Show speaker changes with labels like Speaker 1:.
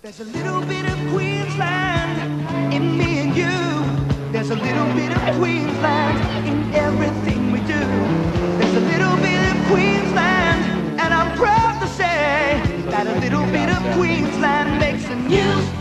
Speaker 1: There's a little bit of Queensland in me and you. There's a little bit of Queensland in everything we do. There's a little bit of Queensland, and I'm proud to say that a little bit of Queensland makes the news.